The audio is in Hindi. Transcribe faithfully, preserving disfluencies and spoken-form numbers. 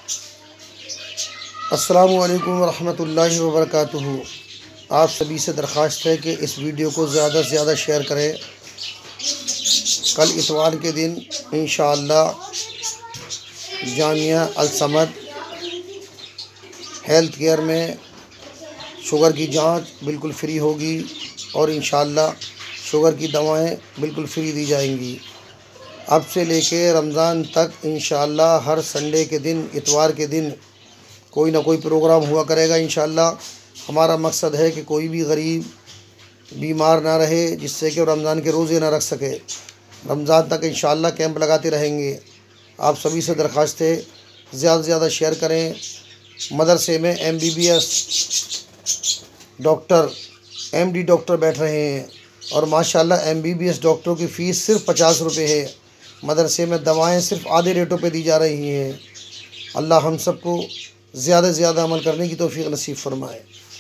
अस्सलामु अलैकुम वरहमतुल्लाहि वबरकातुहू। आप सभी से दरख्वास्त है कि इस वीडियो को ज़्यादा से ज़्यादा शेयर करें। कल इतवार के दिन इंशाअल्लाह जामिया अल समद हेल्थ केयर में शुगर की जांच बिल्कुल फ्री होगी और इंशाअल्लाह शुगर की दवाएं बिल्कुल फ्री दी जाएंगी। अब से लेके रमज़ान तक इंशाअल्लाह हर संडे के दिन, इतवार के दिन कोई ना कोई प्रोग्राम हुआ करेगा। इंशाअल्लाह हमारा मकसद है कि कोई भी गरीब बीमार ना रहे, जिससे कि रमज़ान के रोज़े ना रख सके। रमज़ान तक इंशाअल्लाह कैंप लगाते रहेंगे। आप सभी से दरख्वास्त है ज़्यादा से ज़्यादा शेयर करें। मदरसे में M B B S doctor, M D doctor बैठ रहे हैं और माशाअल्लाह एम बी बी एस डॉक्टरों की फ़ीस सिर्फ पचास रुपये है। मदरसे में दवाएं सिर्फ आधे रेटों पे दी जा रही हैं। अल्लाह हम सबको ज़्यादा से ज़्यादा अमल करने की तौफीक नसीब फरमाए।